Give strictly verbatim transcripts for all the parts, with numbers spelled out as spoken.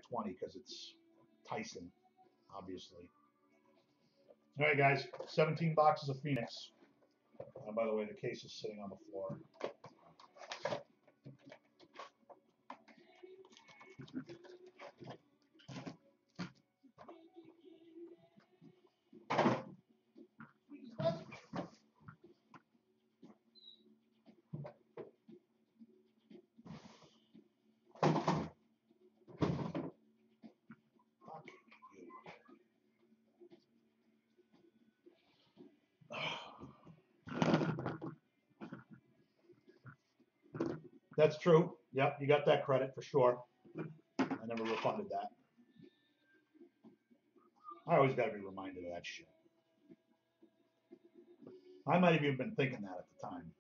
twenty because it's Tyson, obviously. All right, guys, seventeen boxes of Phoenix. Uh, by the way, the case is sitting on the floor. That's true. Yep, you got that credit for sure. I never refunded that. I always got to be reminded of that shit. I might have even been thinking that at the time.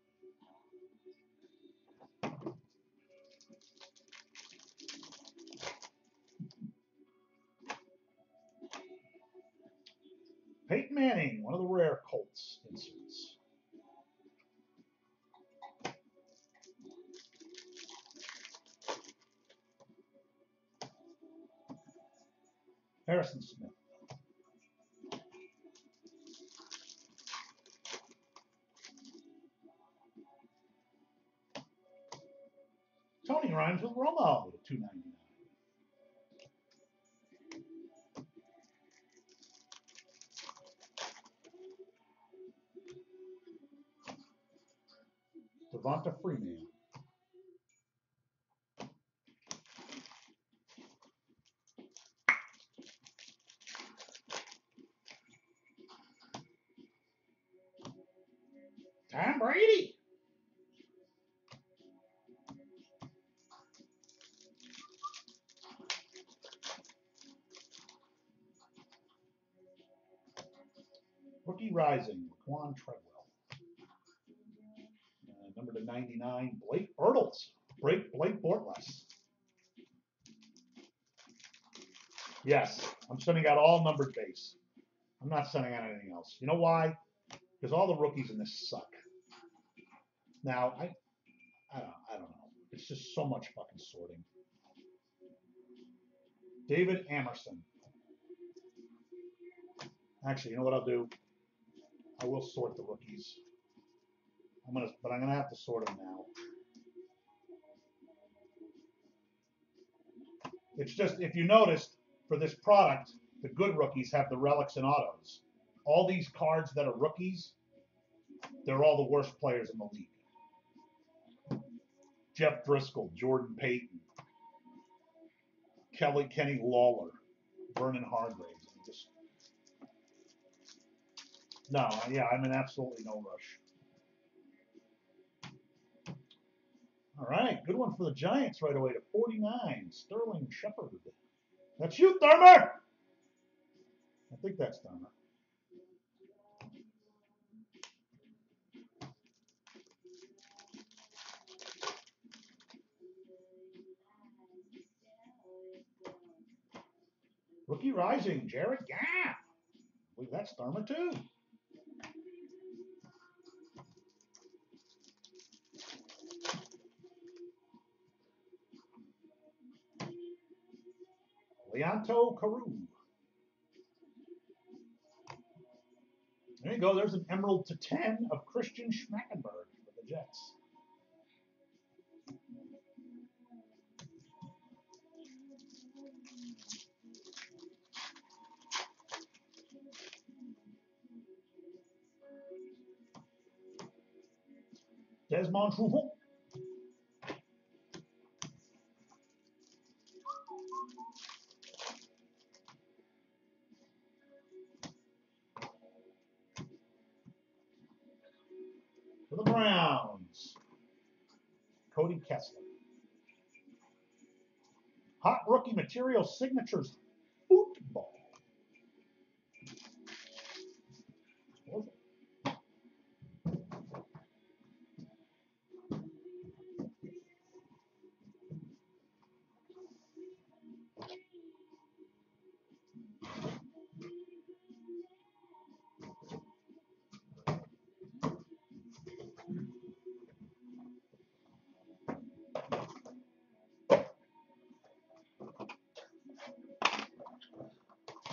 Peyton Manning, one of the rare Colts inserts. Harrison Smith. Tony rhymes with Romo at two ninety-nine. Devonta Freeman. Tom Brady. Rookie Rising, Quan Treadwell. Uh, number to ninety-nine, Blake Bortles. Blake, Blake Bortles. Yes, I'm sending out all numbered base. I'm not sending out anything else. You know why? Because all the rookies in this suck. Now, I, I don't, I don't know. It's just so much fucking sorting. David Amerson. Actually, you know what I'll do? I will sort the rookies. I'm gonna, but I'm gonna have to sort them now. It's just, if you noticed, for this product, the good rookies have the relics and autos. All these cards that are rookies, they're all the worst players in the league. Jeff Driscoll, Jordan Payton, Kelly, Kenny Lawler, Vernon Hargraves. Just, no, yeah, I'm in absolutely no rush. All right, good one for the Giants right away to forty-nine, Sterling Shepard. That's you, Thermer. I think that's Thermer. Rookie Rising, Jared Goff. I believe that's Thermer too. Leonto Carew. There you go. There's an Emerald to ten of Christian Schmackenberg for the Jets. Desmond Trufant. For the Browns, Cody Kessler. Hot Rookie Material Signatures Football.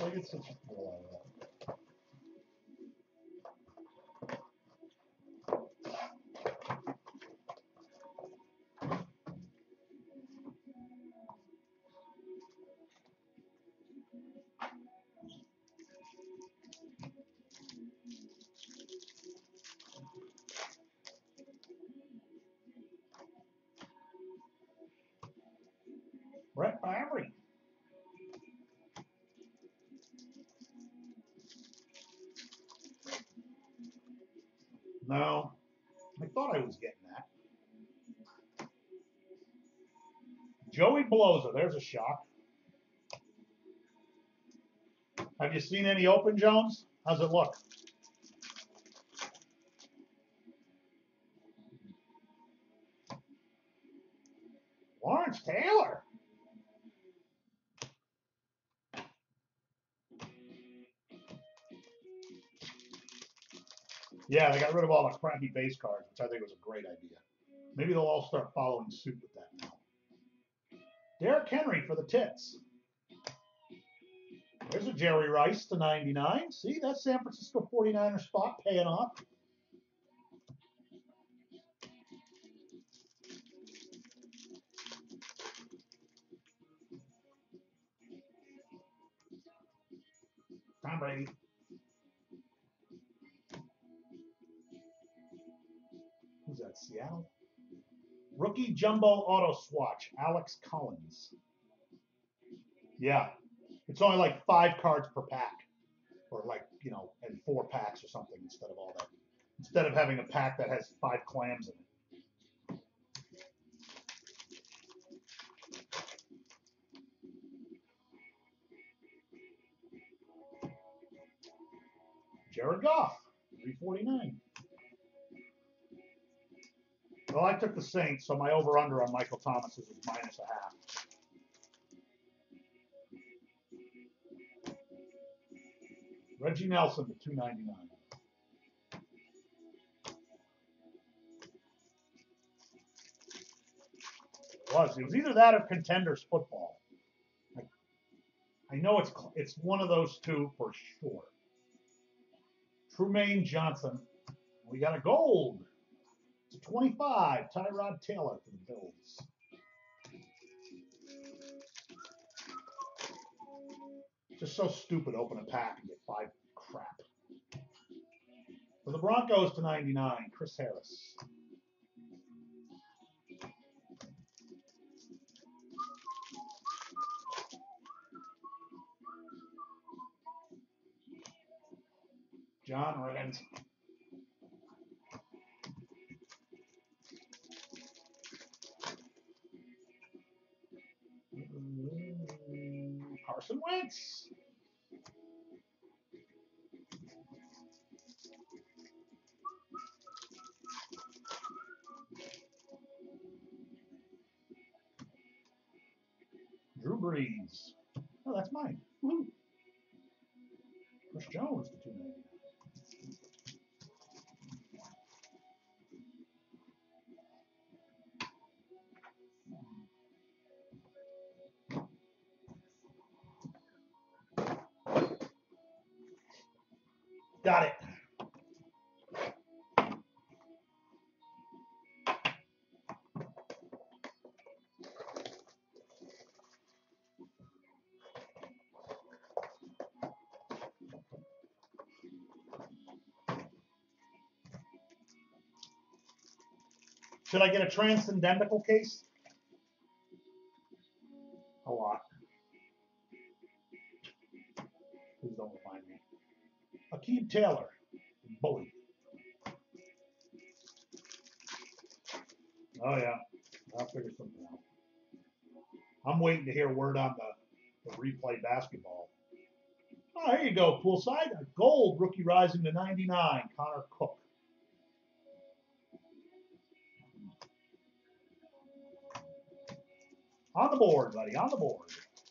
I get such a thrill out of that. Brett Barry. No, I thought I was getting that. Joey Bloza, there's a shock. Have you seen any Open, Jones? How's it look? Lawrence Taylor. Yeah, they got rid of all the crappy base cards, which I think was a great idea. Maybe they'll all start following suit with that now. Derrick Henry for the Tits. There's a Jerry Rice to ninety-nine. See, that San Francisco forty-niner spot paying off. Tom Brady. Who's that, Seattle? Rookie Jumbo Auto Swatch, Alex Collins. Yeah, it's only like five cards per pack. Or like, you know, and four packs or something instead of all that. Instead of having a pack that has five clams in it. Jared Goff, three forty-nine. Well, I took the Saints, so my over-under on Michael Thomas is minus a half. Reggie Nelson to two ninety-nine. It was. It was either that or Contenders football. I, I know it's it's one of those two for sure. Trumaine Johnson. We got a gold. It's a twenty-five. Tyrod Taylor for the Bills. Just so stupid. Open a pack and get five crap. For the Broncos to ninety-nine. Chris Harris. John Rent. Carson Wentz. Drew Brees. Oh, that's mine. Woo. Chris Jones to two ninety-nine. Got it. Should I get a transcendental case? A lot. Please don't remind me. Akeem Taylor. Bully. Oh, yeah. I'll figure something out. I'm waiting to hear word on the, the replay basketball. Oh, here you go, poolside. A gold rookie rising to ninety-nine. Connor Cook. On the board, buddy. On the board.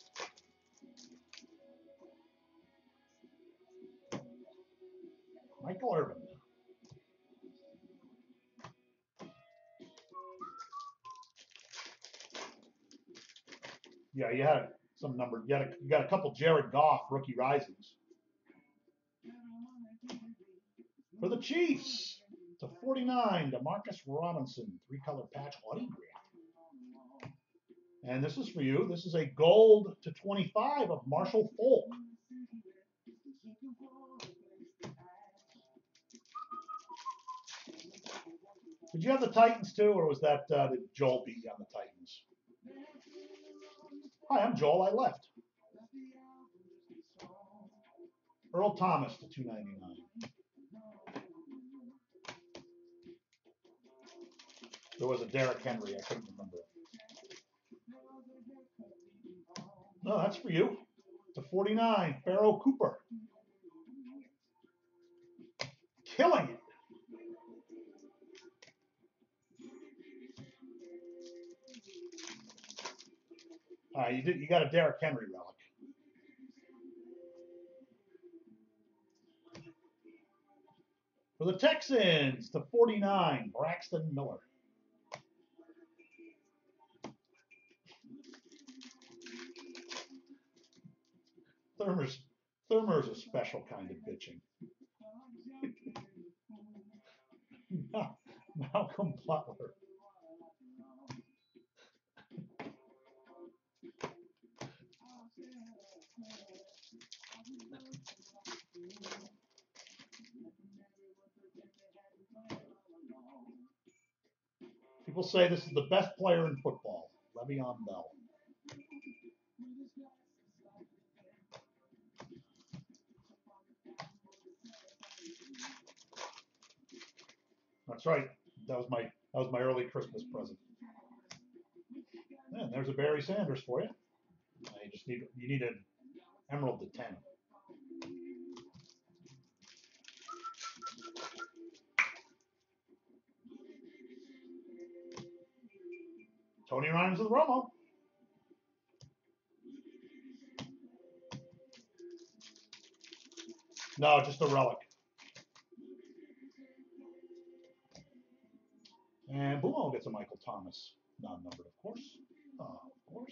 Michael Irvin. Yeah, you had some number. You got a, you got a couple Jared Goff rookie risings. For the Chiefs, to forty-nine, DeMarcus Robinson, three-color patch autograph. And this is for you. This is a gold to twenty-five of Marshall Faulk. Did you have the Titans too, or was that uh, did Joel beat you on the Titans? Hi, I'm Joel. I left. Earl Thomas to two ninety-nine. There was a Derrick Henry. I couldn't remember it. No, that's for you. To forty-nine, Pharaoh Cooper. Killing it. All right, you did. You got a Derrick Henry relic. For the Texans, to forty-nine, Braxton Miller. Thermer's, Thermer's a special kind of bitching. Malcolm Butler. People say this is the best player in football, Le'Veon Bell. That's right. That was my that was my early Christmas present. And there's a Barry Sanders for you. Uh, you just need you need an Emerald to ten. Tony Rhymes with Romo. No, just a relic. And Bumo gets a Michael Thomas, non-numbered, of course. Uh, of course.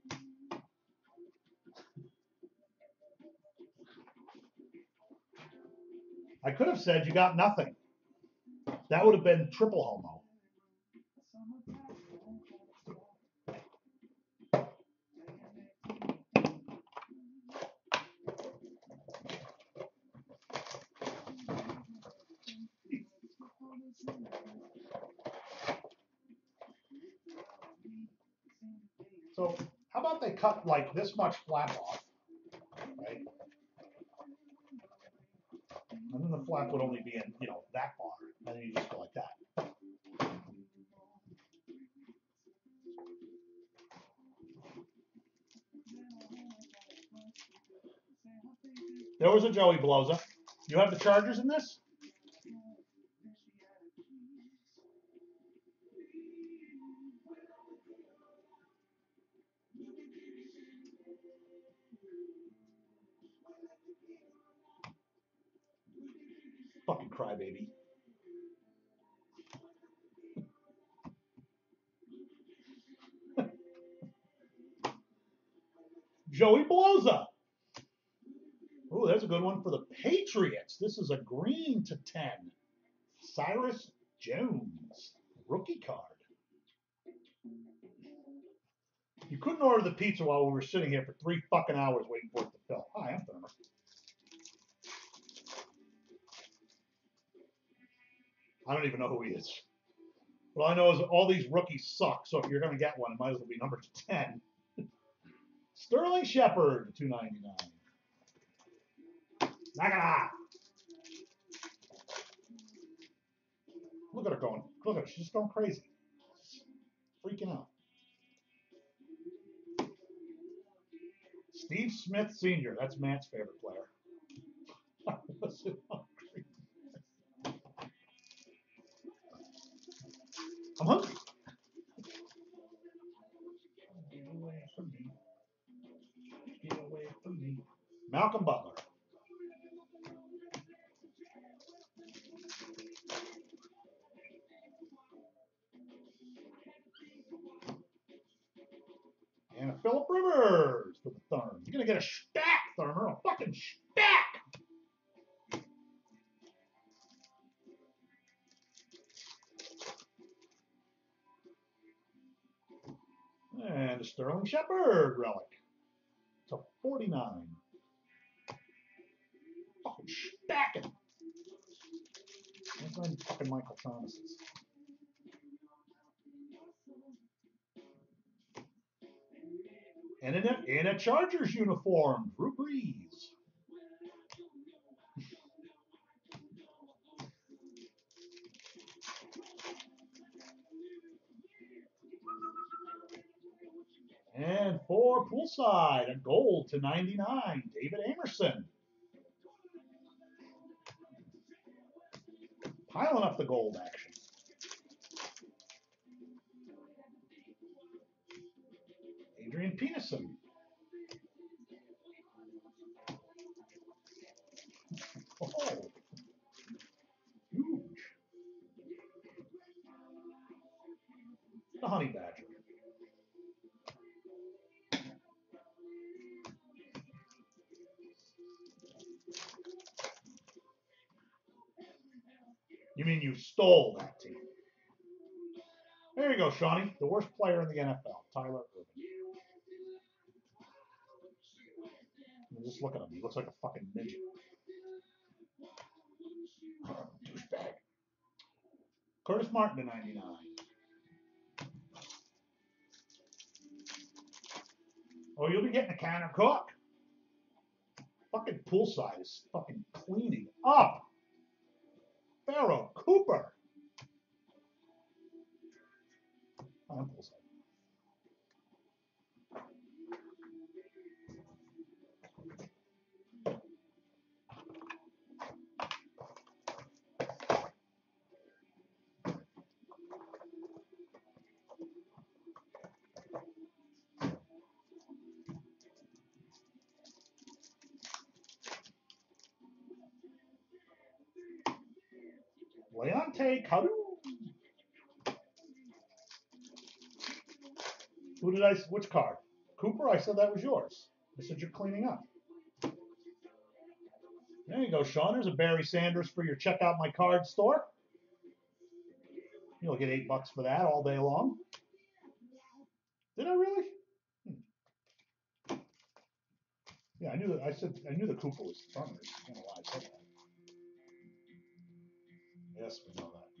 I could have said you got nothing. That would have been triple homo. So how about they cut like this much flap off, right? And then the flap would only be in, you know, that far. And then you just go like that. There was a Joey Bloza. You have the Chargers in this? Fucking crybaby. Joey Bloza. Oh, there's a good one for the Patriots. This is a green to ten. Cyrus Jones, rookie card. You couldn't order the pizza while we were sitting here for three fucking hours waiting for it to fill. Hi, I'm Thermer. I don't even know who he is. What I know is all these rookies suck, so if you're going to get one, it might as well be number ten. Sterling Shepard, two ninety-nine. Knock it off. Look at her going. Look at her. She's just going crazy. Freaking out. Steve Smith Senior That's Matt's favorite player. I'm hungry. Get away from me. Get away from me. Malcolm Butler. And a Phillip Rivers for the gonna get a stack, Thermer, a fucking stack. And a Sterling Shepard relic to forty-nine. Fucking stacking. Where's my fucking Michael Thomas's? And in a, in a Chargers uniform, Drew Brees. And for poolside, a gold to ninety-nine, David Amerson. Piling up the gold action. Adrian Peterson. Oh, huge. The Honey Badger. You mean you stole that team? There you go, Shawnee. The worst player in the N F L, Tyler Irvin. Just look at him. He looks like a fucking midget. Douchebag. Curtis Martin to ninety-nine. Oh, you'll be getting a Canner Cook. Fucking poolside is fucking cleaning up. Pharaoh Cooper. I'm poolside. Leonte Carroo. Who did I, which card? Cooper? I said that was yours. I said you're cleaning up. There you go, Sean. There's a Barry Sanders for your check out my card store. You'll get eight bucks for that all day long. Did I really? Hmm. Yeah, I knew that. I said I knew the Cooper was Thunder. I don't know why I said that. Yes, we know that.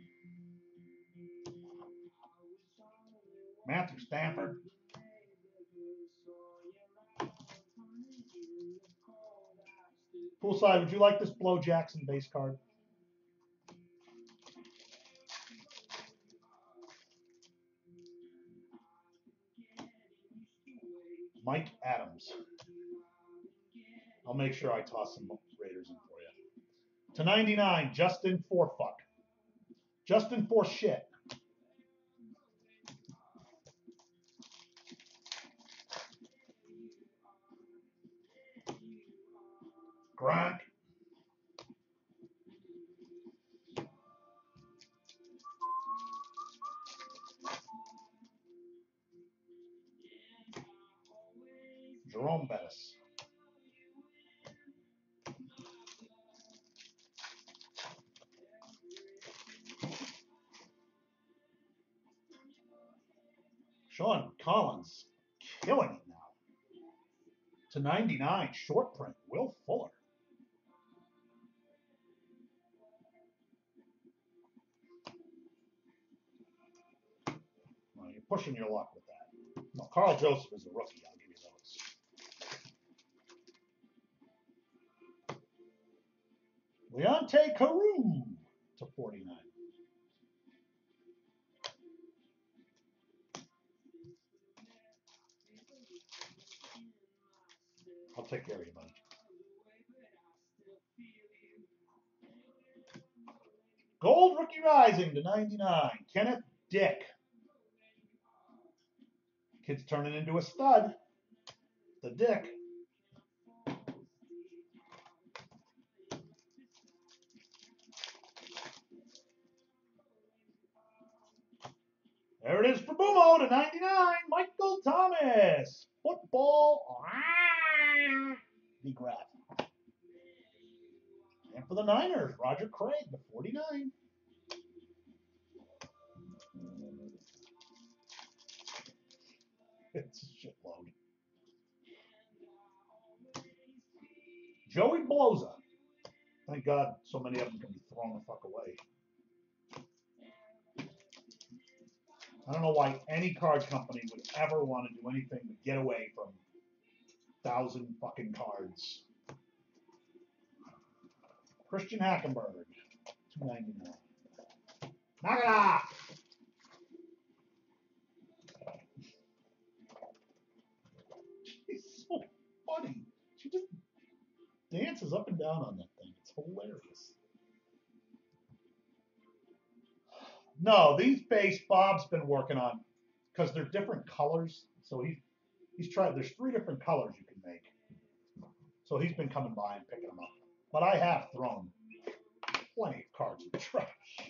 Matthew Stafford. Poolside, would you like this Blow Jackson base card? Mike Adams. I'll make sure I toss some Raiders in for you. To ninety-nine, Justin Forfuck. Justin for shit. Gronk. Jerome Bettis. Sean Collins killing it now. To ninety-nine, short print, Will Fuller. Well, you're pushing your luck with that. No, Carl Joseph is a rookie. I'll give you those. Leonte Carroo to forty-nine. I'll take care of you, buddy. Gold Rookie Rising to ninety-nine, Kenneth Dick. Kid's turning into a stud. The Dick. There it is for Boomo to ninety-nine, Michael Thomas. Football DeGraff. And for the Niners, Roger Craig, the forty-nine. It's a shitload. Joey Bloza. Thank God so many of them can be thrown the fuck away. I don't know why any card company would ever want to do anything but get away from thousand fucking cards. Christian Hackenberg, two ninety-nine. Knock it off! She's so funny. She just dances up and down on that thing. It's hilarious. No, these base Bob's been working on because they're different colors. So he he's tried. There's three different colors you can make. So he's been coming by and picking them up. But I have thrown plenty of cards in the trash.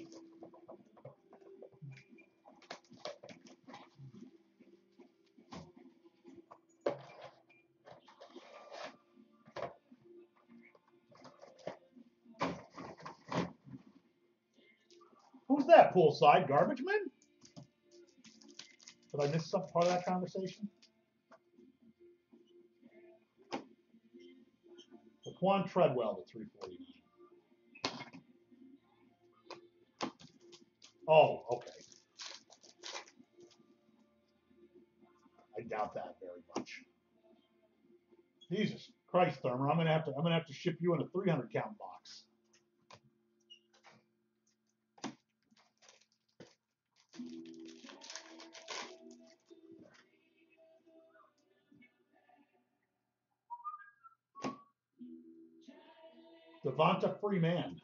Who's that poolside garbage man? Did I miss some part of that conversation? Laquan Treadwell to three forty-nine. Oh, okay. I doubt that very much. Jesus Christ, Thurman, I'm gonna have to I'm gonna have to ship you in a three hundred count box. Devonta Freeman.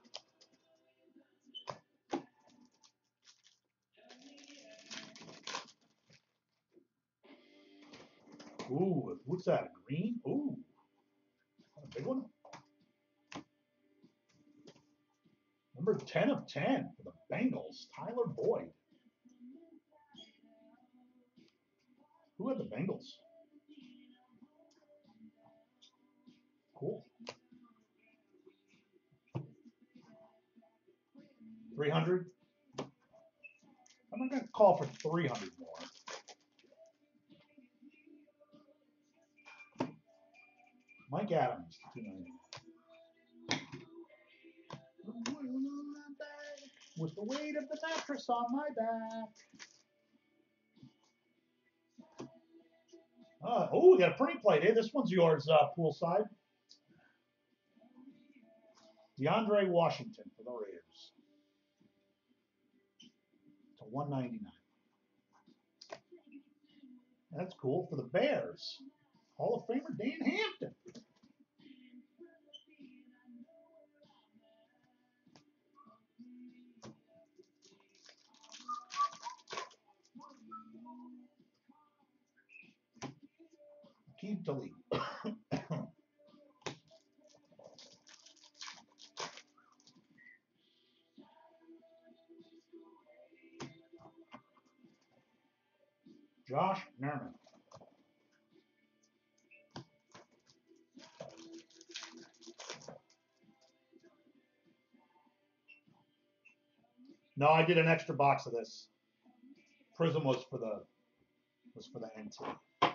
Ooh, what's that? Green? Ooh, a big one. Number ten of ten for the Bengals, Tyler Boyd. Who had the Bengals? Cool. three hundred. I'm not going to call for three hundred more. Mike Adams, two ninety. With the weight of the mattress on my back. Uh, oh, we got a pretty plate. Hey, this one's yours, uh, poolside. DeAndre Washington for the Raiders. To one ninety-nine. That's cool. For the Bears, Hall of Famer Dan Hampton. Keep to lead. Josh Norman. No, I did an extra box of this. Prism was for the was for the N T.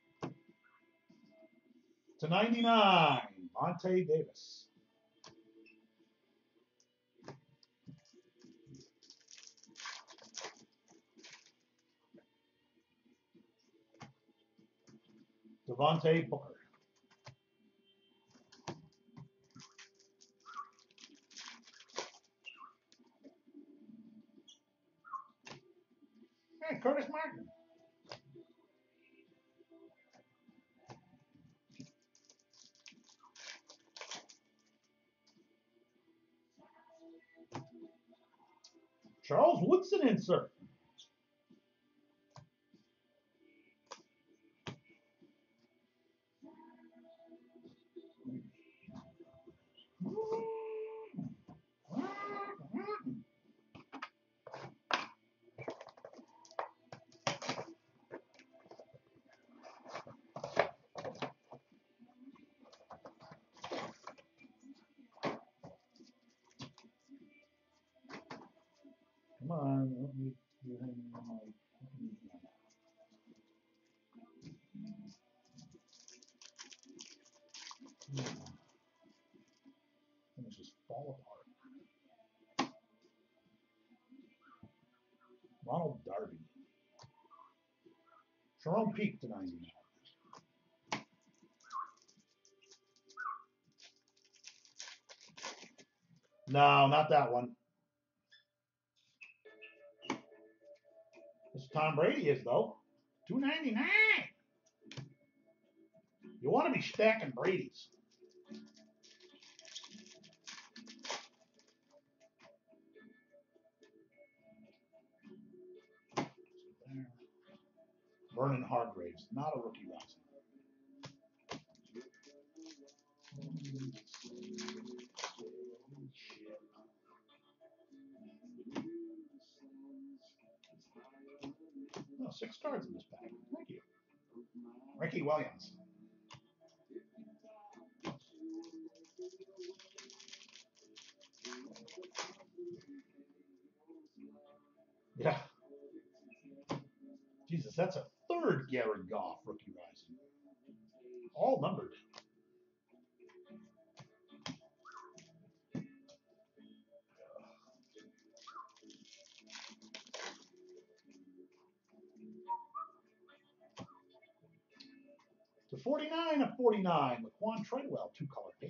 To ninety-nine, Monte Davis. Devontae Booker. Hey, Curtis Martin. Charles Woodson insert. on. Let me, you're hanging on my, things just fall apart. Ronald Darby. Jerome Peak to ninety-nine. No, not that one. This Tom Brady is, though. two ninety-nine. You want to be stacking Brady's. Vernon Hargraves, not a rookie rising. Oh, six cards in this pack. Thank you. Ricky Williams. Yeah. Jesus, that's a third Jared Goff rookie rising. All numbered. To forty-nine of forty-nine, Laquan Treadwell, two-color patch.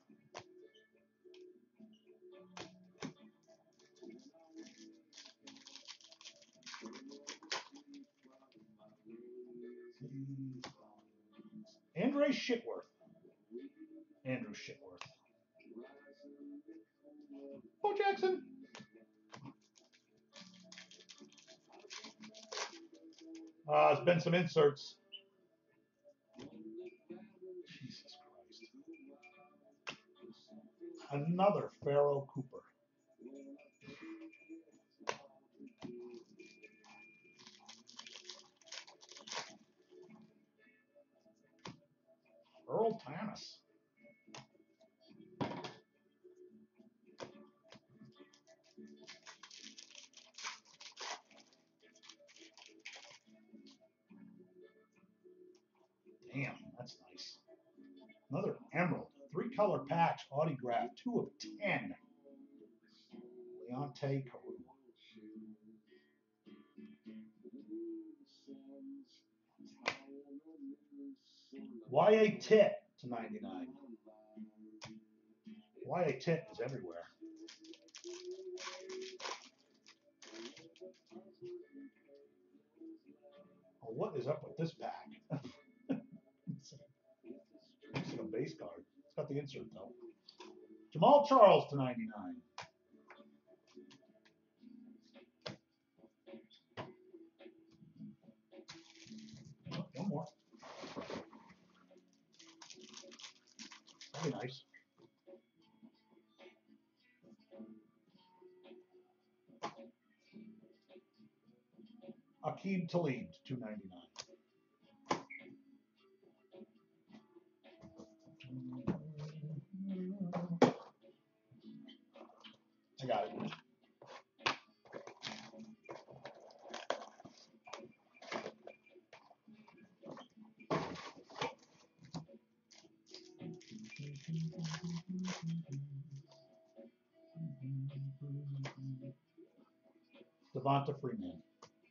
Andre Shitworth. Andrew Shitworth. Bo Jackson. Uh, there's been some inserts. Jesus Christ. Another Pharaoh Cooper. Earl Thomas. Damn, that's nice. Another Emerald. Three-color patch, autograph, two of ten. Leonte Carew. Y A Tit to ninety-nine. Y A Tit is everywhere. Oh, what is up with this pack? It's like a base card. It's got the insert though. Jamal Charles to ninety-nine. Oh, one more. That'd be nice. Akeem Talib to two ninety-nine. I got it. Devonta Freeman.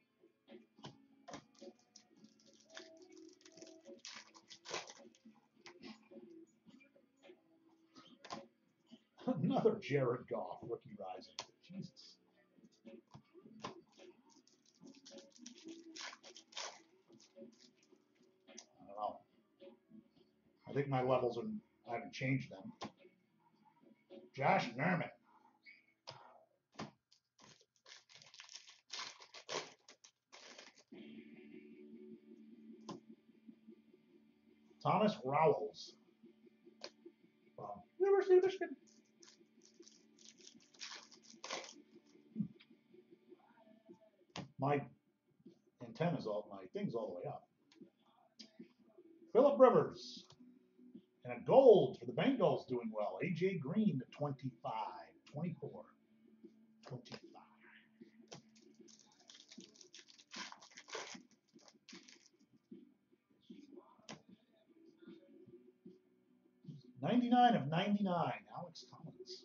Another Jared Goff rookie rising. Jesus. I don't know. I think my levels are, I haven't changed them. Josh Norman. Thomas Rowells from University of Michigan. My antenna's all, my thing's all the way up. Phillip Rivers. And a gold for the Bengals doing well. A J Green to twenty-five. twenty-four. twenty-five. ninety-nine of ninety-nine, Alex Collins.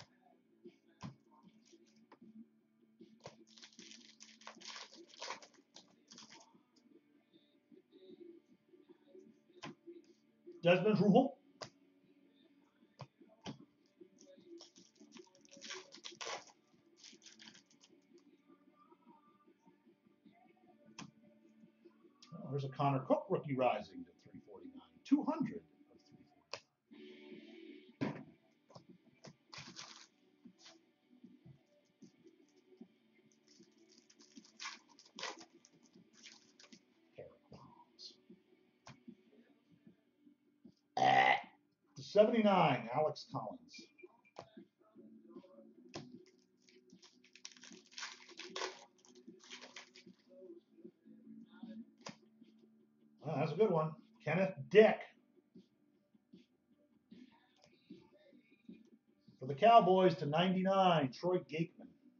Desmond Ruhel. Oh, there's a Connor Cook rookie rising to three forty-nine. two hundred of three forty-nine. To seventy-nine, Alex Collins. Oh, that's a good one. Kenneth Dick. For the Cowboys to ninety-nine, Troy Gaikman.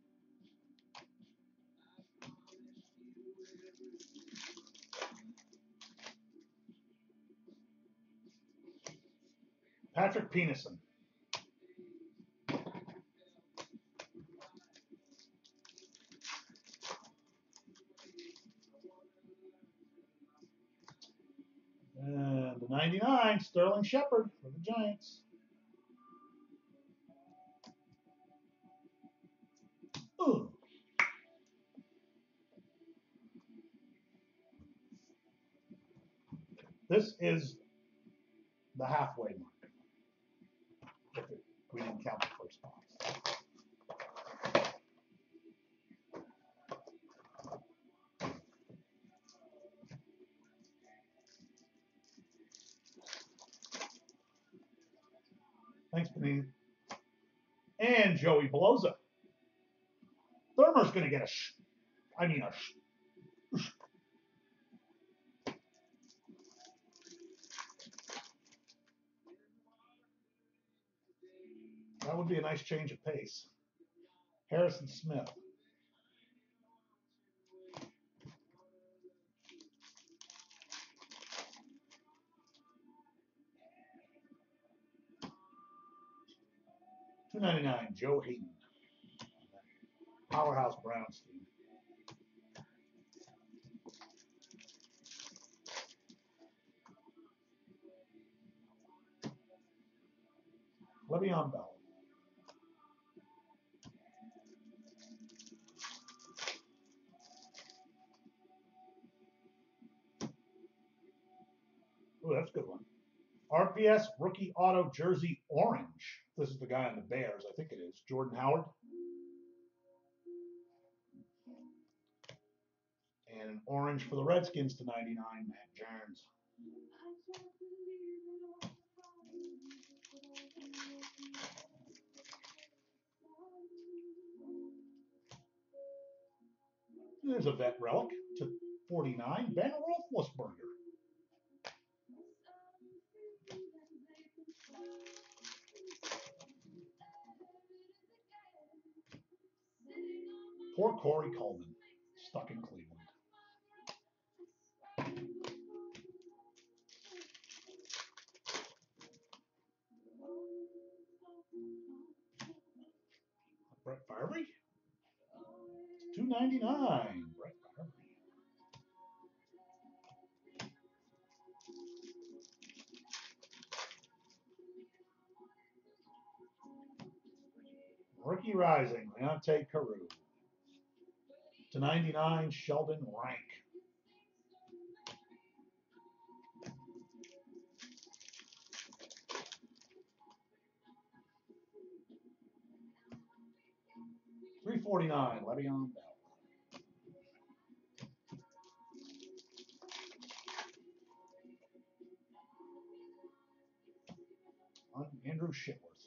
Patrick Peterson. And the ninety-nine, Sterling Shepard for the Giants. Ooh. This is the halfway mark. If it, we didn't count the first box. Thanks, Panini. And Joey Beloza. Thermer's going to get a sh. I mean a sh. sh. That would be a nice change of pace. Harrison Smith. two ninety-nine, Joe Hayden. Powerhouse Browns team. Le'Veon Bell. Oh, that's a good one. R P S rookie auto jersey orange. This is the guy on the Bears, I think it is. Jordan Howard. And an orange for the Redskins to ninety-nine, Matt Jones. There's a vet relic to forty-nine, Ben Roethlisberger. Poor Corey Coleman, stuck in Cleveland. Brett Favre, two ninety-nine. Brett Favre. Rookie rising, Leonte Carew. To ninety-nine, Sheldon Rank. three forty-nine, Le'Veon Bell. On Andrew Shitworth.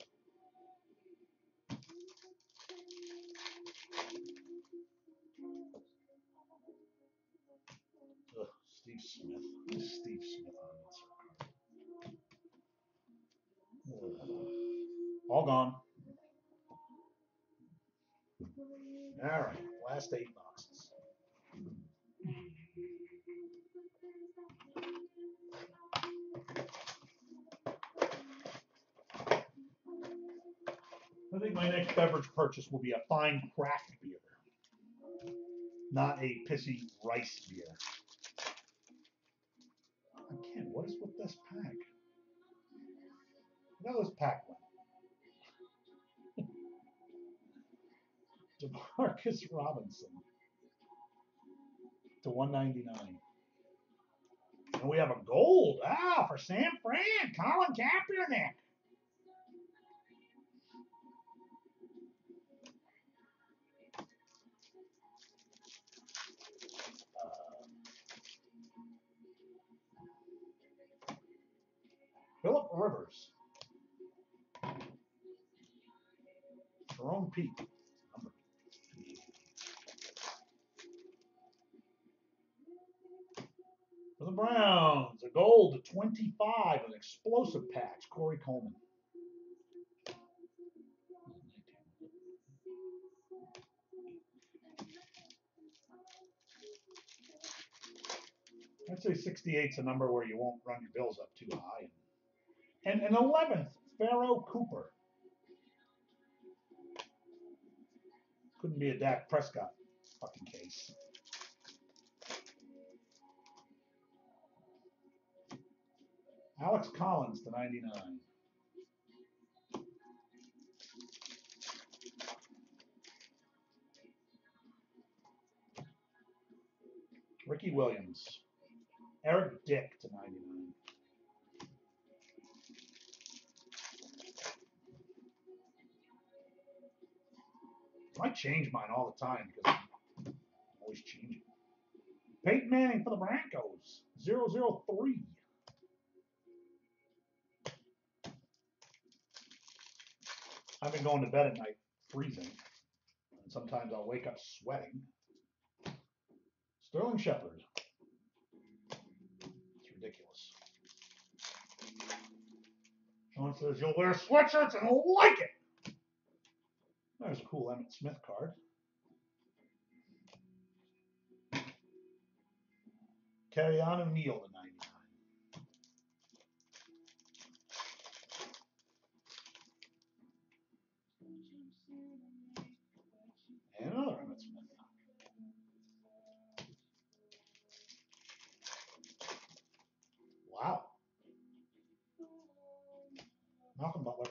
Ugh, Steve Smith. What is Steve Smith on this? All gone. All right, last eight boxes. I think my next beverage purchase will be a fine craft beer, not a pissy rice beer. Again, what is with this pack? Look how this pack went. DeMarcus Robinson to one ninety-nine. And we have a gold. Ah, for San Fran, Colin Kaepernick. Uh, Phillip Rivers. Jerome Pete. Number. For the Browns, a gold to twenty-five, an explosive patch, Corey Coleman. I'd say sixty-eight's a number where you won't run your bills up too high. And an eleventh, Pharaoh Cooper. Couldn't be a Dak Prescott fucking case. Alex Collins to ninety-nine. Ricky Williams. Eric Dick to ninety-nine. I change mine all the time because I'm always changing. Peyton Manning for the Broncos. zero zero three. I've been going to bed at night freezing. And sometimes I'll wake up sweating. Sterling Shepard. It's ridiculous. Sean says you'll wear sweatshirts and like it. There's a cool Emmitt Smith card. Keanu Neal to ninety-nine. And another Emmitt Smith. Wow. Malcolm Butler.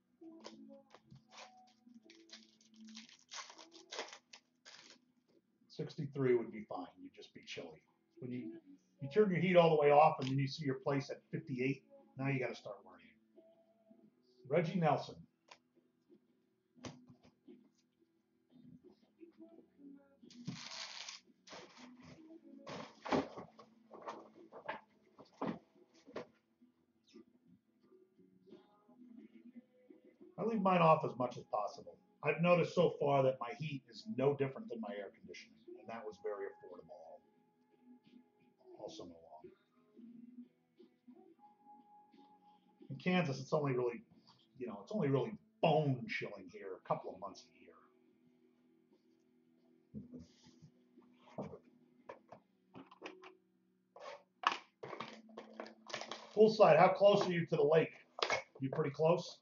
sixty-three would be fine. You'd just be chilly. When you you turn your heat all the way off and then you see your place at fifty-eight, now you got to start worrying. Reggie Nelson. I leave mine off as much as possible. I've noticed so far that my heat is no different than my air conditioning, and that was very affordable all, all summer long. In Kansas, it's only really, you know, it's only really bone chilling here a couple of months a year. Poolside, how close are you to the lake? You pretty close?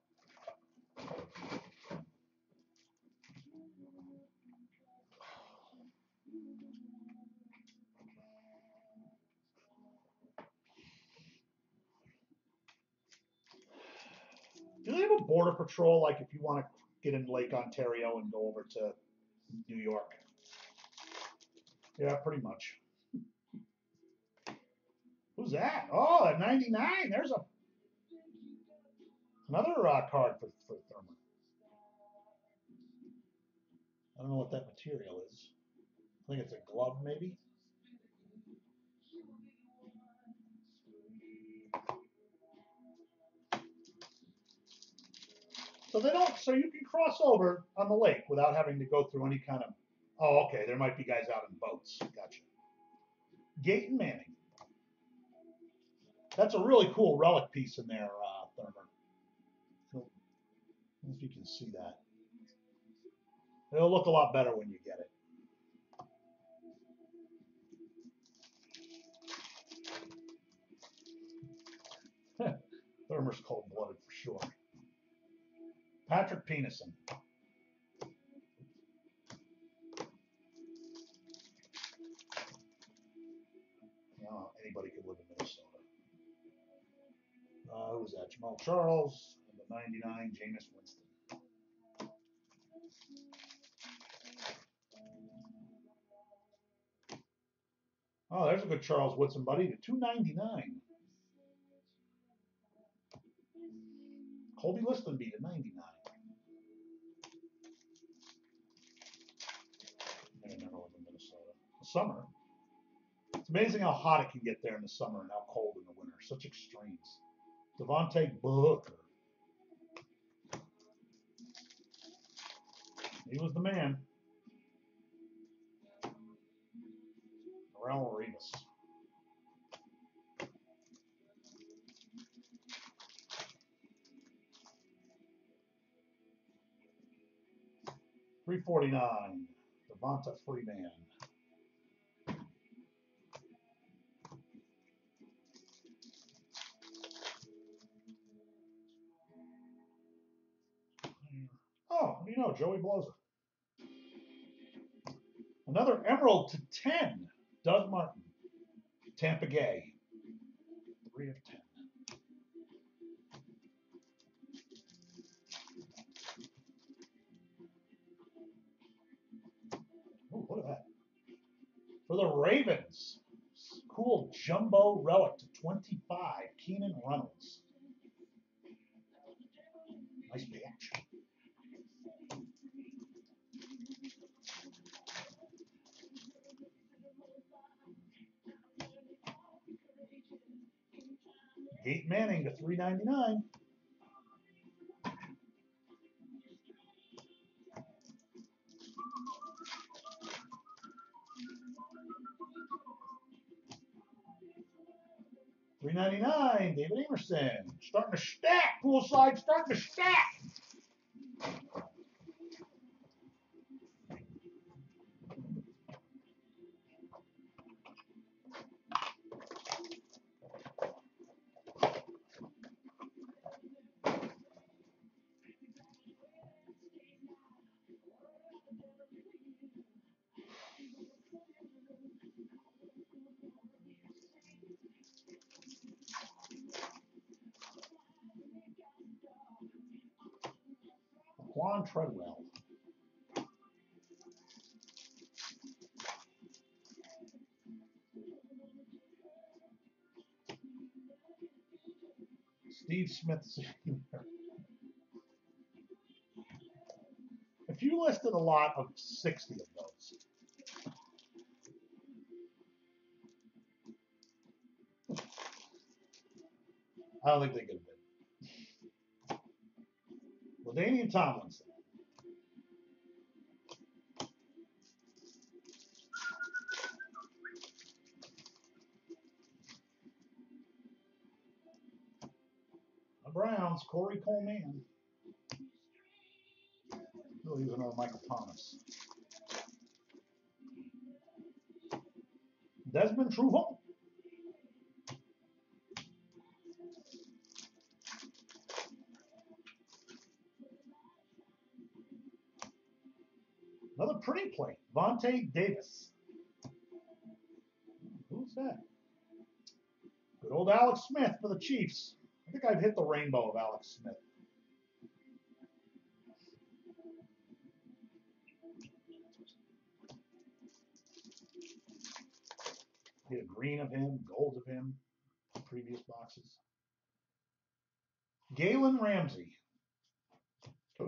Do they have a border patrol, like if you want to get in Lake Ontario and go over to New York? Yeah, pretty much. Who's that? Oh, at ninety-nine, there's a another uh, card for, for Thurman. I don't know what that material is. I think it's a glove, maybe. So they don't. So you can cross over on the lake without having to go through any kind of. Oh, okay. There might be guys out in boats. Gotcha. Gaten Manning. That's a really cool relic piece in there, uh, Thurman. I don't know if you can see that. It'll look a lot better when you get it. Thurmer's cold-blooded for sure. Patrick Peterson. Oh, anybody could live in Minnesota. Uh, who was that? Jamal Charles. And the ninety-nine, Jameis Winston. Oh, there's a good Charles Woodson, buddy. To two ninety-nine. Colby Listenby to ninety-nine. I never lived in Minnesota. The summer. It's amazing how hot it can get there in the summer and how cold in the winter. Such extremes. Devontae Booker. He was the man. Darrelle Revis. three forty-nine. Devonta Freeman. Oh, what do you know? Joey Bloza. Another Emerald to ten. Doug Martin. Tampa Gay. three of ten. Oh, look at that. For the Ravens. Cool jumbo relic to twenty-five. Keenan Reynolds. Nice patch. Peyton Manning to three ninety-nine. three ninety-nine, David Amerson. Starting to stack. Poolside starting to stack. Juan Treadwell. Steve Smith Senior If you listed a lot of sixty of those, I don't think they could have been. LaDainian Tomlinson. The Browns, Corey Coleman. Oh, he was another Michael Thomas. Desmond Trufant. Another pretty play. Vontae Davis. Who's that? Good old Alex Smith for the Chiefs. I think I've hit the rainbow of Alex Smith. Hit a green of him, gold of him, previous boxes. Galen Ramsey. Oh,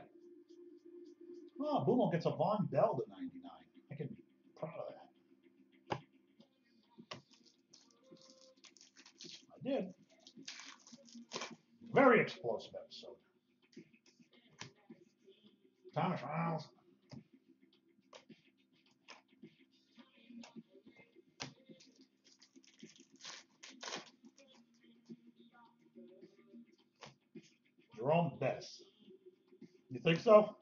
oh Boomo gets a Von Bell to ninety-nine. I can be proud of that. I did. Very explosive episode. Thomas Riles. Jerome Bettis. You think so?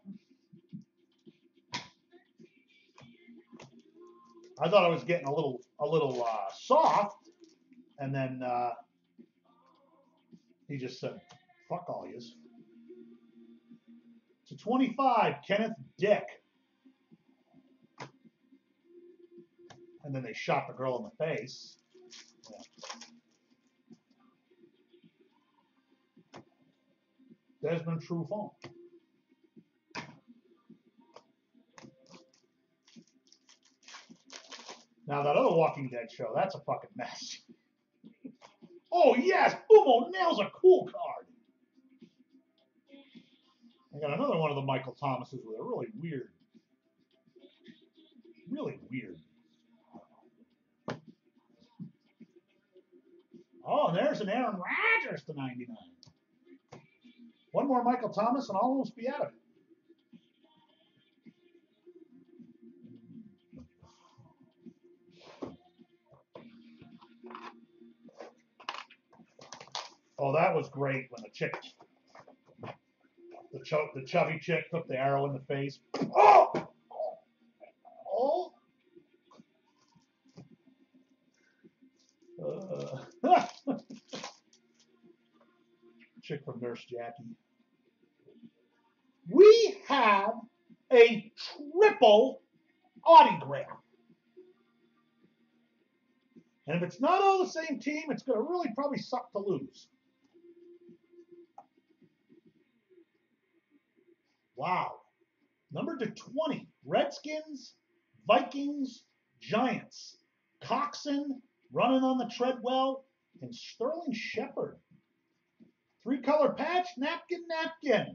I thought I was getting a little a little uh, soft, and then uh, he just said, "Fuck all yous." twenty-five, Kenneth Dick. And then they shot the girl in the face. Yeah. Desmond Trufant. Now that other Walking Dead show, that's a fucking mess. Oh yes, Bumo nails a cool card. I got another one of the Michael Thomases with a really weird, really weird. Oh, and there's an Aaron Rodgers to ninety-nine. One more Michael Thomas and I'll almost be out of it. Oh, that was great when the chick, the, ch- the chubby chick took the arrow in the face. Oh! Oh! Uh, chick from Nurse Jackie. We have a triple autograph. And if it's not all the same team, it's going to really probably suck to lose. Wow. Number to twenty, Redskins, Vikings, Giants. Coxon running on the Treadwell, and Sterling Shepard. Three-color patch, napkin, napkin.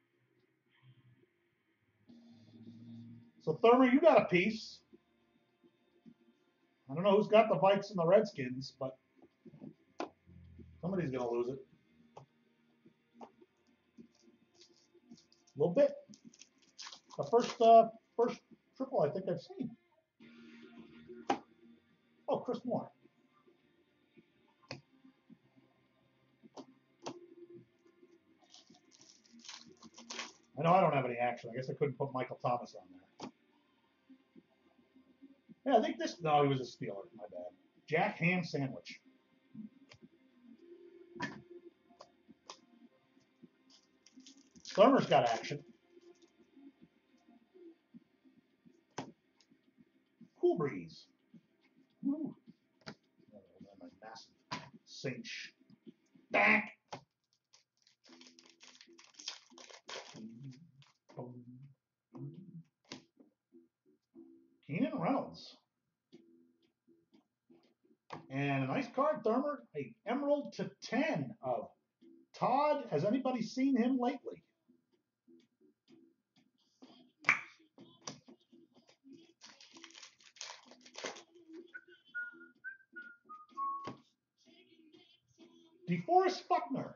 So, Thurmer, you got a piece. I don't know who's got the Vikes and the Redskins, but somebody's going to lose it. A little bit. The first, uh, first triple I think I've seen. Oh, Chris Moore. I know I don't have any action. I guess I couldn't put Michael Thomas on there. Yeah, I think this, no, he was a Steeler. My bad. Jack Ham Sandwich. Thurmer's got action. Cool Breeze. Woo. My massive cinch. Back. Keenan Reynolds. And a nice card, Thurmer. A Emerald to ten of Todd. Has anybody seen him lately? DeForest Buckner.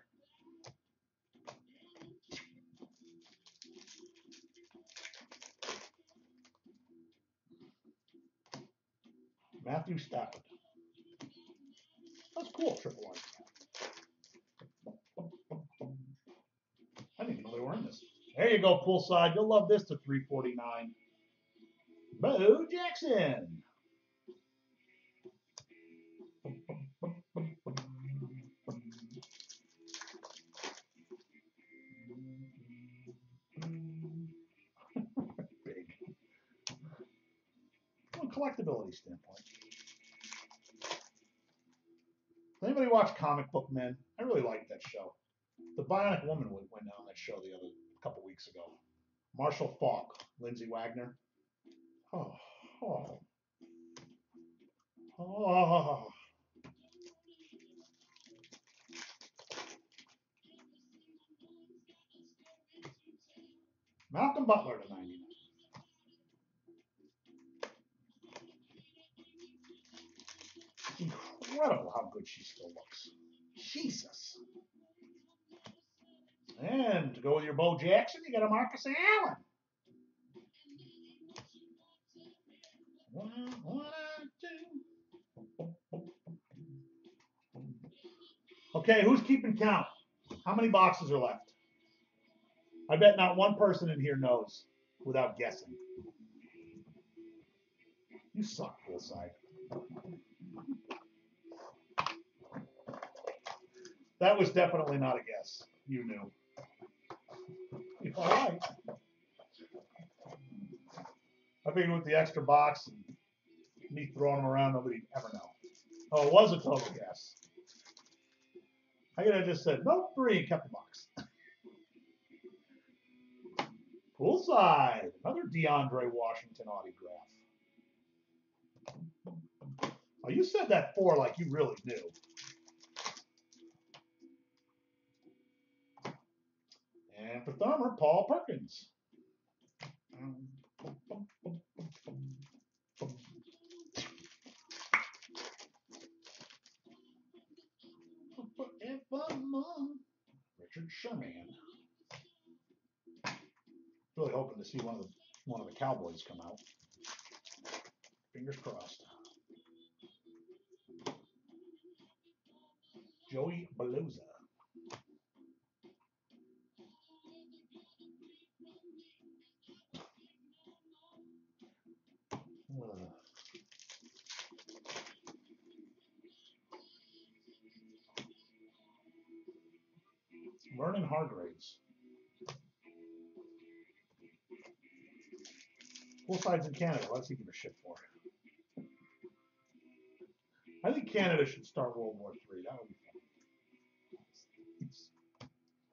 Matthew Stafford. That's cool, triple R. I didn't even know they were in this. There you go, poolside. You'll love this to three forty-nine. Bo Jackson. Big. From a collectability standpoint. Does anybody watch Comic Book Men? I really liked that show. The Bionic Woman went down on that show the other couple weeks ago. Marshall Faulk, Lindsay Wagner. Oh, oh, oh. Malcolm Butler to ninety-nine. Incredible how good she still looks. Jesus. And to go with your Bo Jackson, you got a Marcus Allen. One, one, two. Okay, who's keeping count? How many boxes are left? I bet not one person in here knows without guessing. You suck, poolside. That was definitely not a guess. You knew. All right. I figured with the extra box and me throwing them around, nobody'd ever know. Oh, it was a total guess. I could have just said, nope, three, and kept the box. Poolside, another DeAndre Washington autograph. Oh, you said that four like you really knew. And for Thurmer, Paul Perkins. Richard Sherman. Really hoping to see one of the one of the Cowboys come out. Fingers crossed. Joey Beloza. Uh. Vernon Hargraves. Poolside's in Canada. What's he give a shit for? I think Canada should start World War Three. That would be fun.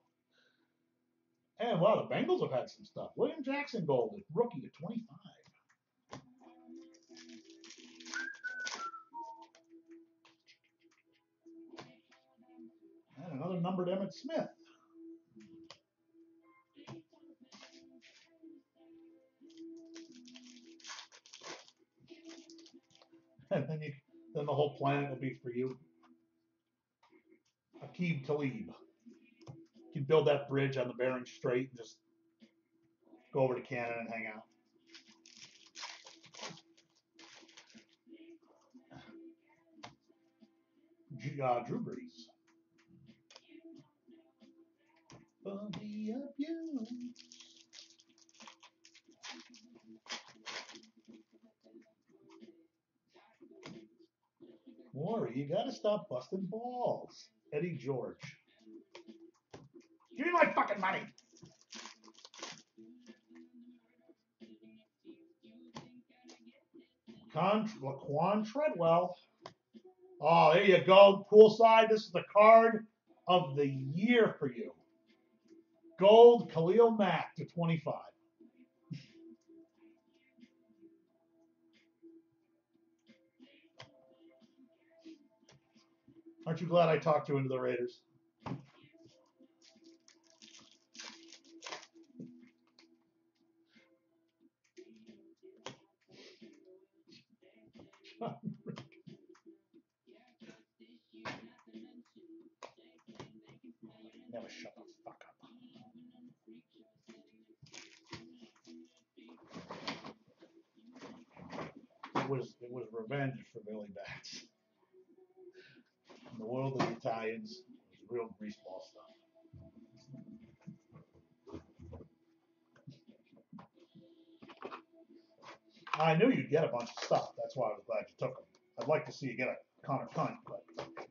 And wow, the Bengals have had some stuff. William Jackson gold, rookie to twenty-five. And another numbered Emmitt Smith. And then you, then the whole planet will be for you. Aqib Talib. You can build that bridge on the Bering Strait and just go over to Canada and hang out. Uh, Drew Brees. Body of you. Maury, you gotta stop busting balls. Eddie George. Give me my fucking money. Con Laquan Treadwell. Oh, there you go. Poolside. This is the card of the year for you. Gold Khalil Mack to twenty-five. Aren't you glad I talked you into the Raiders? Never shut the fuck up. It was it was revenge for Billy Bats. In the world of the Italians, it was real greaseball stuff. I knew you'd get a bunch of stuff. That's why I was glad you took them. I'd like to see you get a Connor Cunt, but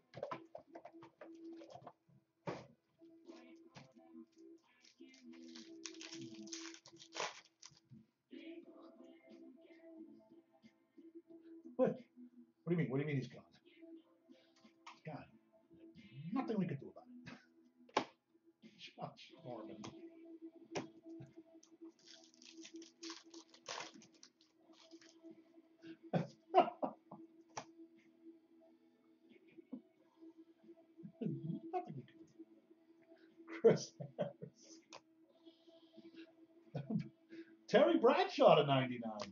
what? What do you mean? What do you mean he's gone? He's gone. Nothing we could do about it. Josh Norman. Nothing we could do. Chris Harris. Terry Bradshaw to ninety-nine.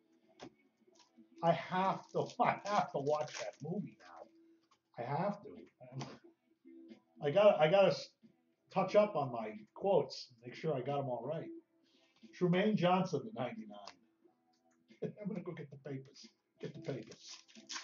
I have to. I have to watch that movie now. I have to. I got. I got to touch up on my quotes. Make sure I got them all right. Trumaine Johnson to ninety-nine. I'm gonna go get the papers. Get the papers.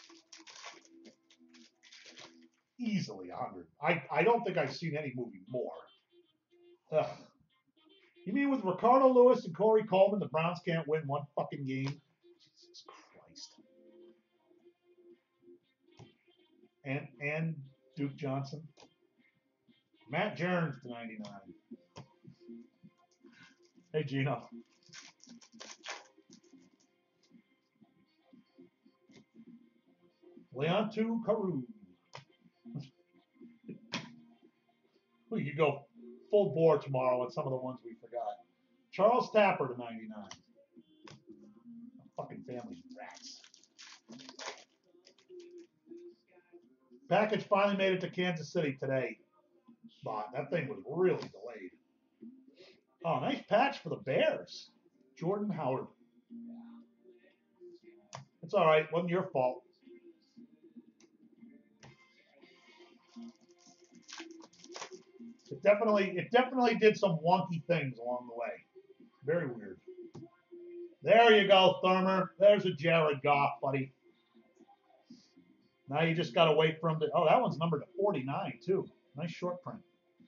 Easily a hundred. I. I don't think I've seen any movie more. Ugh. You mean with Ricardo Lewis and Corey Coleman, the Browns can't win one fucking game? Jesus Christ. And and Duke Johnson. Matt Jones to ninety-nine. Hey, Gino. Leontu Carew. We could go full bore tomorrow with some of the ones we forgot. Charles Tapper to ninety-nine. Fucking family rats. Package finally made it to Kansas City today. But that thing was really delayed. Oh, nice patch for the Bears. Jordan Howard. It's all right. Wasn't your fault. It definitely, it definitely did some wonky things along the way. Very weird. There you go, Thurmer. There's a Jared Goff, buddy. Now you just got to wait for him to. Oh, that one's numbered to forty-nine, too. Nice short print.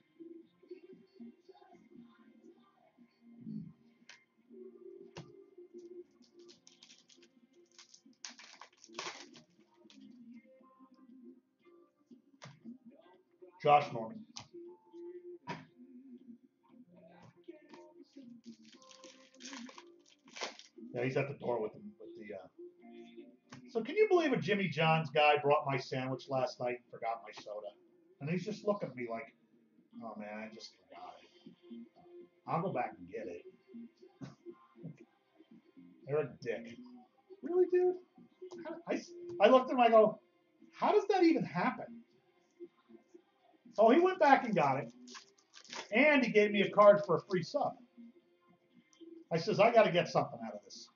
Josh Norman. Yeah, he's at the door with, the, with the. Uh... So can you believe a Jimmy John's guy brought my sandwich last night and forgot my soda? And he's just looking at me like, oh, man, I just forgot it. I'll go back and get it. They're a dick. Really, dude? I, I looked at him, I go, how does that even happen? Oh, he went back and got it. And he gave me a card for a free sub. I says, I got to get something out of this.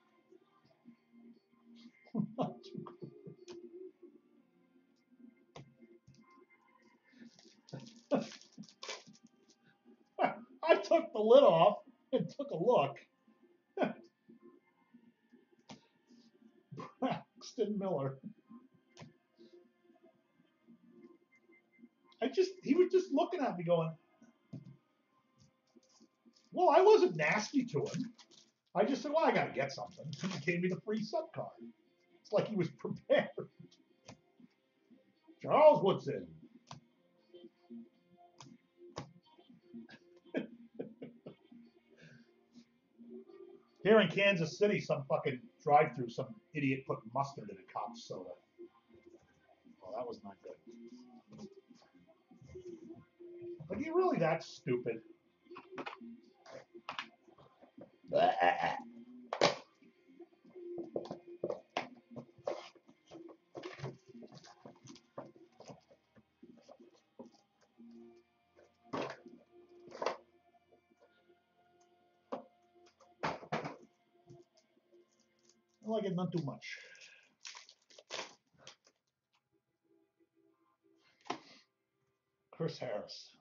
I took the lid off and took a look. Braxton Miller. I just, he was just looking at me going, well, I wasn't nasty to him. I just said, well, I got to get something. He gave me the free sub card. It's like he was prepared. Charles Woodson. Here in Kansas City, some fucking drive-through, some idiot put mustard in a cop's soda. Oh, that was not good. Like, you really that stupid? I like it not too much. Chris Harris.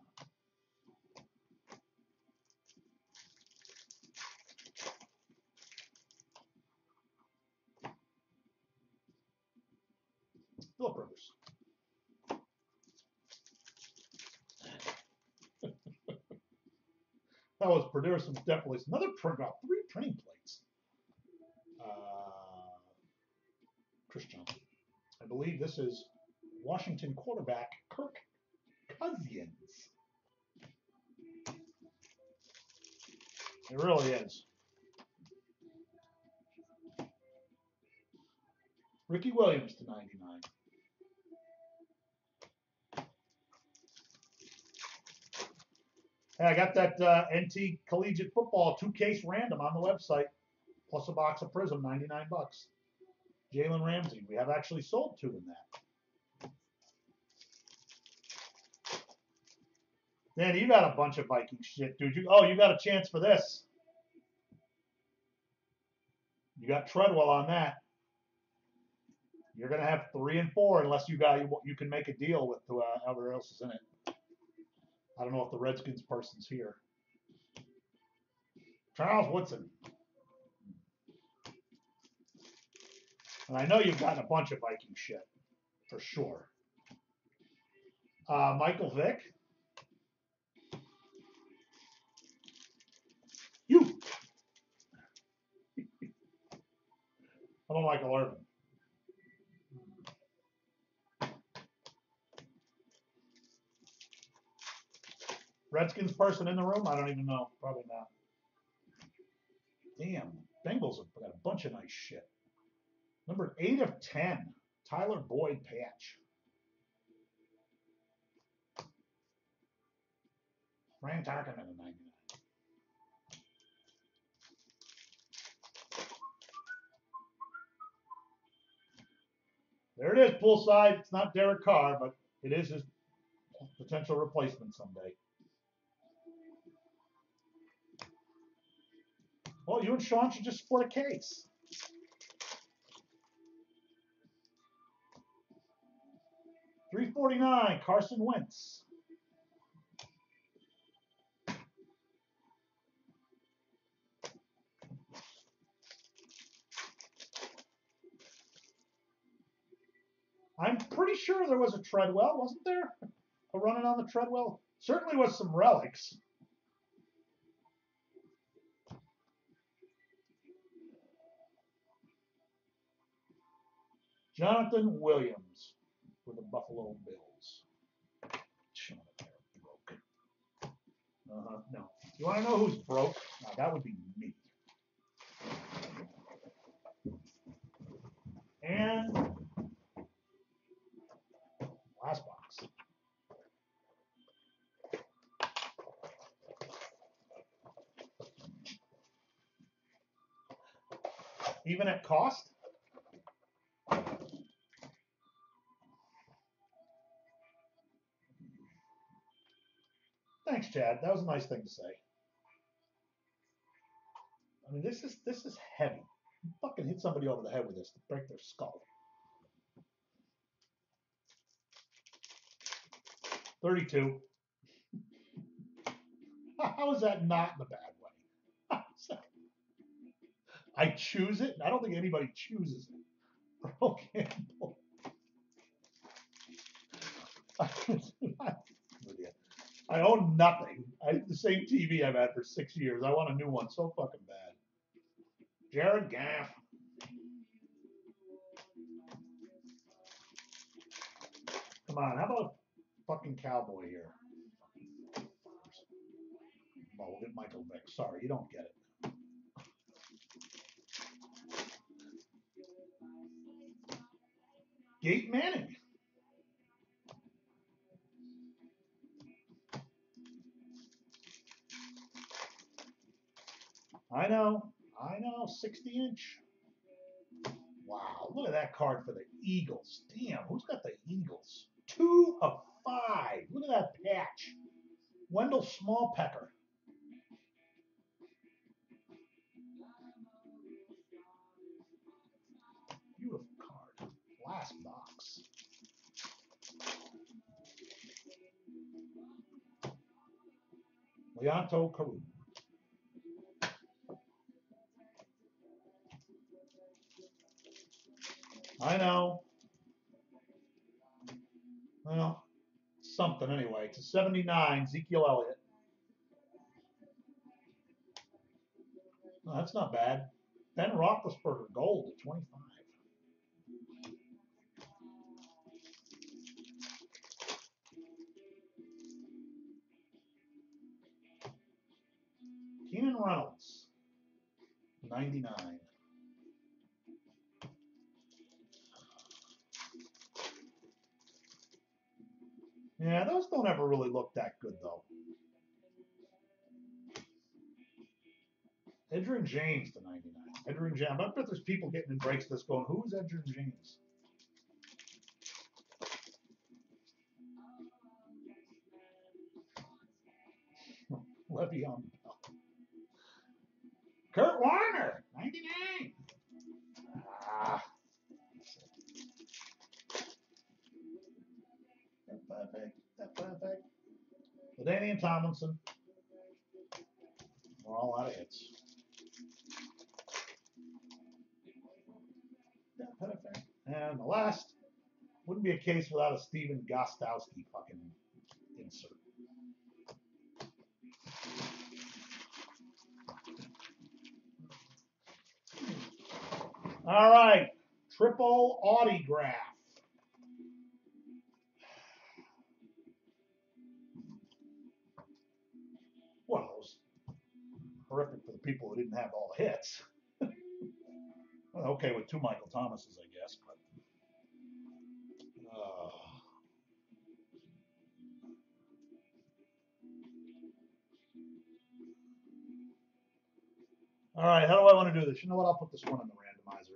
Philip Rivers. That was Purdue, some definitely another print out, three printing plates. Uh, Chris Johnson. I believe this is Washington quarterback Kirk Cousins. It really is. Ricky Williams to ninety-nine. Hey, I got that uh, N T Collegiate Football two-case random on the website, plus a box of Prism, ninety-nine bucks. Jalen Ramsey. We have actually sold two in that. Dan, you got a bunch of Viking shit, dude. You, oh, you got a chance for this. You got Treadwell on that. You're going to have three and four unless you got you can make a deal with whoever else is in it. I don't know if the Redskins person's here. Charles Woodson. And I know you've gotten a bunch of Viking shit, for sure. Uh, Michael Vick. You. How about Michael Irvin? Redskins person in the room? I don't even know. Probably not. Damn. Bengals have got a bunch of nice shit. Number eight of ten Tyler Boyd patch. Frank Tarkenton in ninety-nine. There it is, poolside. It's not Derek Carr, but it is his potential replacement someday. Well, you and Sean should just split a case. three forty-nine, Carson Wentz. I'm pretty sure there was a Treadwell, wasn't there? A running on the Treadwell? Certainly was some relics. Jonathan Williams for the Buffalo Bills. Sean, they're broke. Uh-huh. No. You want to know who's broke? Now, that would be me. And last box. Even at cost? Thanks, Chad. That was a nice thing to say. I mean, this is this is heavy. You fucking hit somebody over the head with this to break their skull. thirty-two. How is that not in a bad way? I choose it? I don't think anybody chooses it. Earl Campbell. I own nothing. I the same T V I've had for six years. I want a new one so fucking bad. Jared Goff. Come on, how about a fucking cowboy here? Oh, we'll get Michael Vick. Sorry, you don't get it. Gate Manning. I know, I know, sixty inch. Wow, look at that card for the Eagles. Damn, who's got the Eagles? Two of five. Look at that patch. Wendell Smallpecker. Beautiful card. Last box. Leonto Carew. I know. Well, something anyway. To seventy-nine, Ezekiel Elliott. No, that's not bad. Ben Roethlisberger, gold at twenty-five. Keenan Reynolds, ninety-nine. Yeah, those don't ever really look that good, though. Edgerrin James to ninety-nine. Edgerrin James. I bet there's people getting in breaks this going, who's Edgerrin James? Le'Veon Bell. Kurt Warner, ninety-nine. Ah. That's perfect. That's perfect. LaDainian Tomlinson. We're all out of hits. Yeah, perfect. And the last wouldn't be a case without a Steven Gostkowski fucking insert. All right, triple autograph. Well, it was horrific for the people who didn't have all the hits. Well, okay, with two Michael Thomases, I guess, but All right, how do I want to do this? You know what? I'll put this one in the randomizer.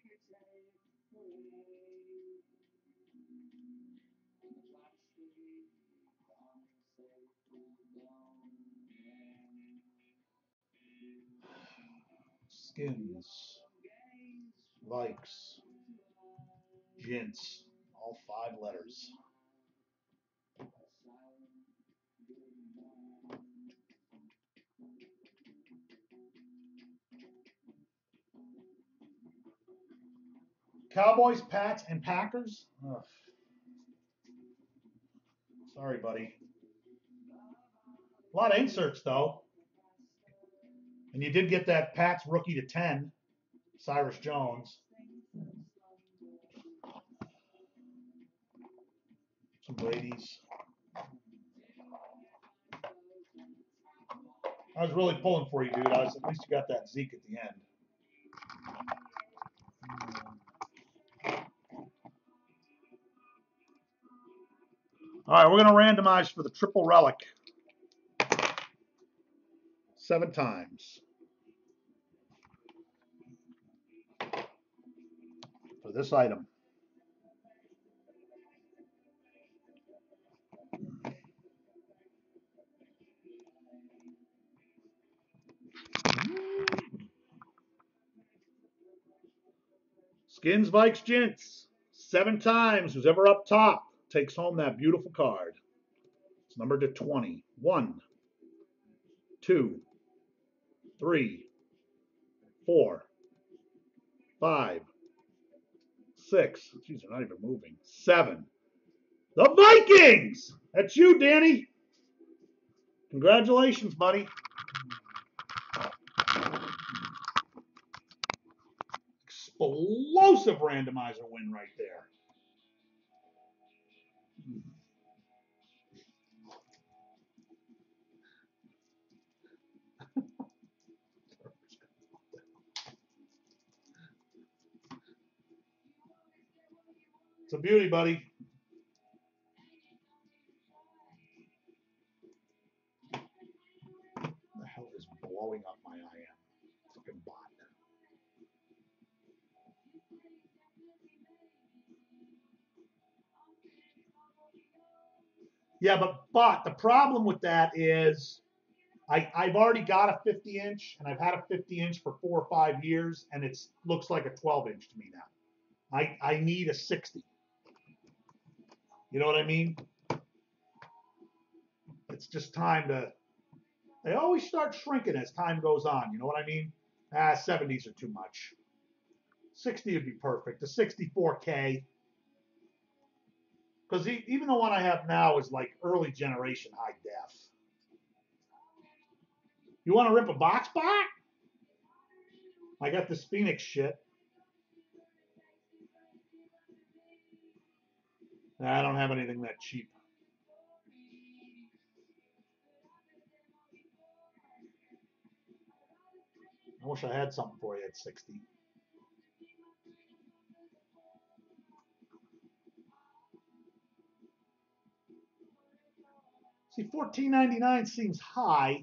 Skins, likes, Gents, all five letters. Cowboys, Pats, and Packers? Ugh. Sorry, buddy. A lot of inserts, though. And you did get that Pats rookie to ten, Cyrus Jones. Some Brady's. I was really pulling for you, dude. I was, at least you got that Zeke at the end. All right, we're going to randomize for the triple relic. Seven times. For this item. Skins, Vikes, Gents. Seven times. Who's ever up top takes home that beautiful card. It's numbered to twenty. One, two, three, four, five, six. Jeez, they're not even moving. Seven. The Vikings! That's you, Danny. Congratulations, buddy. Explosive randomizer win right there. It's a beauty, buddy. What the hell is blowing up my I M? Fucking bot. Yeah, but but the problem with that is I, I've already got a fifty inch and I've had a fifty inch for four or five years and it looks like a twelve inch to me now. I, I need a sixty. You know what I mean? It's just time to, they always start shrinking as time goes on. You know what I mean? Ah, seventies are too much. sixty would be perfect. The sixty-four K. Because even the one I have now is like early generation high def. You want to rip a box back? I got this Phoenix shit. I don't have anything that cheap. I wish I had something for you at sixty. See, fourteen ninety-nine seems high.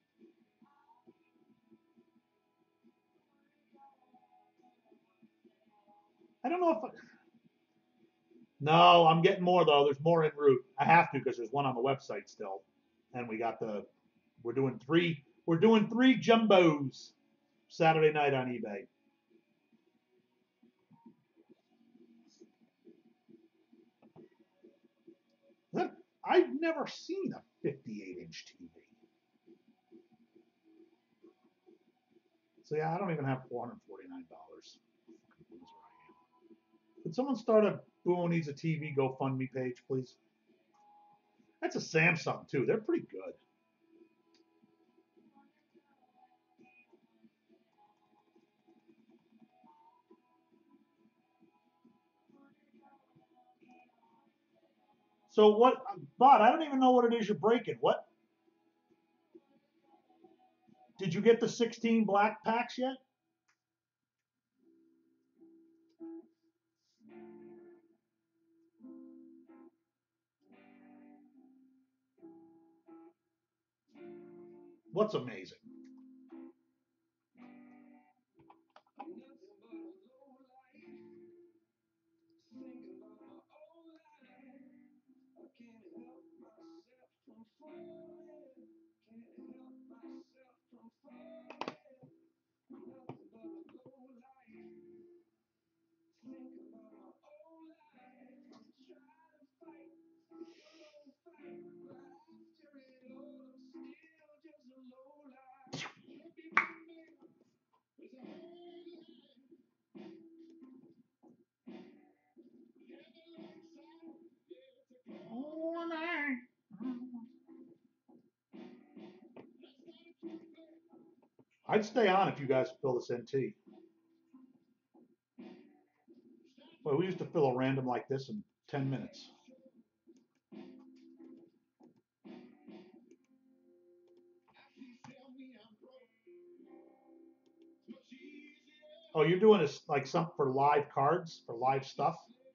I don't know if I, no, I'm getting more though. There's more en route. I have to because there's one on the website still, and we got the. We're doing three. We're doing three jumbos Saturday night on eBay. That, I've never seen a fifty-eight inch T V. So yeah, I don't even have four hundred forty-nine dollars. Could someone start a Boo Needs a T V GoFundMe page, please? That's a Samsung too. They're pretty good. So what, Bot, I don't even know what it is you're breaking. What? Did you get the sixteen black packs yet? What's amazing? I'd stay on if you guys fill this N T. Well, we used to fill a random like this in ten minutes. Oh, you're doing this like something for live cards, for live stuff?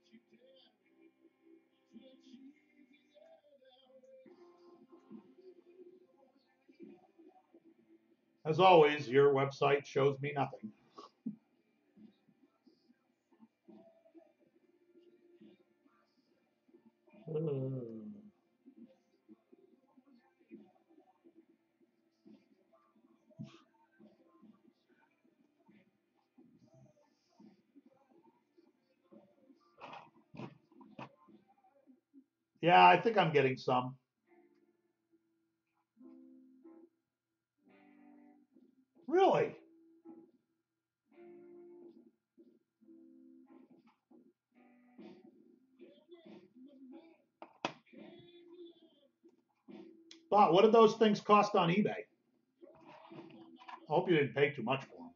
As always, your website shows me nothing. Uh. Yeah, I think I'm getting some. Really? Bob, what did those things cost on eBay? I hope you didn't pay too much for them.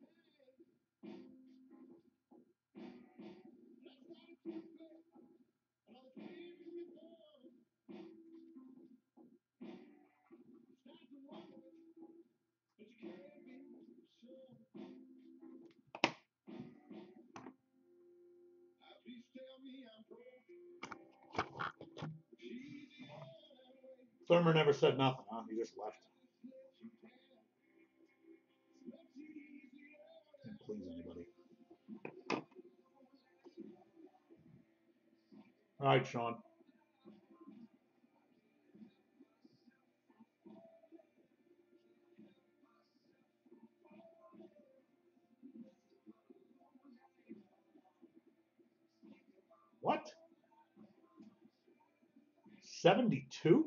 Thurman never said nothing, huh? He just left. Can't please anybody. All right, Sean. What? seventy-two?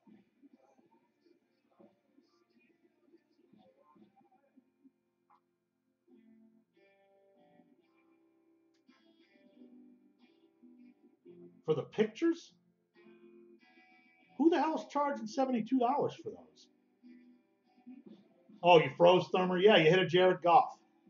For the pictures? Who the hell's charging seventy-two dollars for those? Oh, you froze, Thurman? Yeah, you hit a Jared Goff.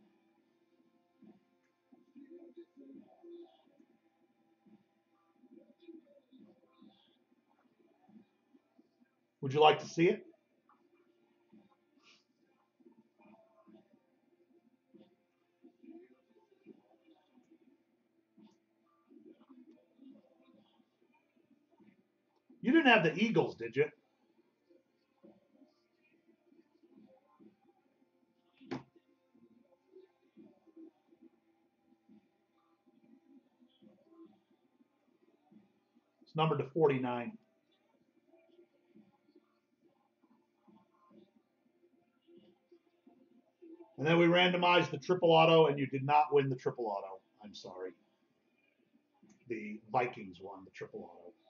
Would you like to see it? You didn't have the Eagles, did you? It's numbered to forty-nine. And then we randomized the triple auto, and you did not win the triple auto. I'm sorry. The Vikings won the triple auto.